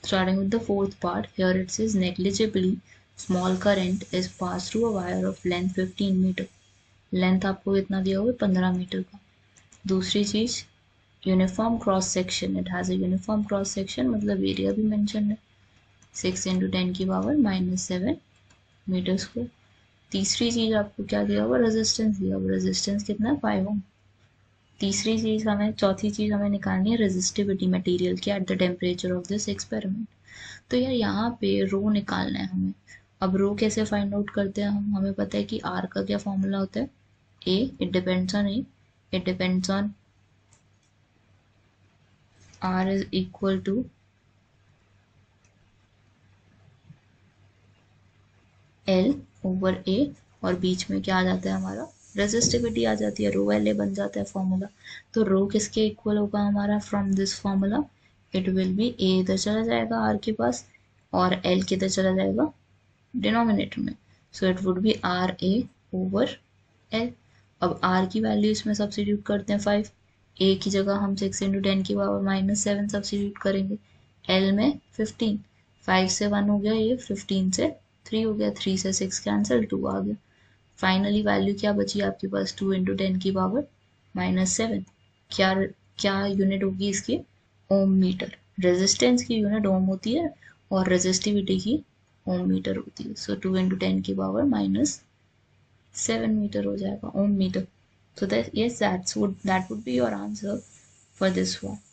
Starting with the fourth part, here it says negligibly small current is passed through a wire of length 15 meter. Length आपको कितना दिया हुआ है 15 metre का. दूसरी चीज uniform cross section, it has a uniform cross section, मतलब area भी मेंशन है 6 × 10⁻⁻7 मीटर स्क्वायर. तीसरी चीज आपको क्या दिया हुआ, रेजिस्टेंस दिया हुआ. रेजिस्टेंस कितना है 5 ओम. चौथी चीज हमें निकालनी है रेजिस्टिविटी मटेरियल की at the temperature of this experiment. तो यार यहाँ पे रो निकालना है हमें. अब रो कैसे फाइंड आउट करते हैं हम, हमें पता है कि आर का क्या फॉर्मूला होता है, uh, it depends on uh, it depends on R is equal to L over A, और बीच में क्या आ जाता है हमारा रेजिस्टिविटी आ जाती है, रो एल ए बन जाता है फॉर्मूला. तो रो किसके इक्वल होगा हमारा from this formula, it will be A इधर चला जाएगा आर के पास और एल किधर चला जाएगा डिनोमिनेटर में. So it would be R A over L. अब आर की वैल्यू इसमें सब्स्टिट्यूट करते हैं 5, ए की जगह हम 6 × 10⁻⁻7 सब्स्टिट्यूट करेंगे, एल में 15, 5 से 1 हो गया, ये 15 से 3 हो गया, 3 से 6 कैंसिल, 2 आ गया. फाइनली वैल्यू क्या बची आपके पास 2 × 10⁻⁻7. क्या क्या यूनिट होगी इसकी, ओम मीटर. रेजिस्टेंस की यूनिट ओम होती है और रेजिस्टिविटी की ओम मीटर होती है. सो 2 × 10⁻⁻7 मीटर हो जाएगा, ohm metre. So that yes, that would be your answer for this one.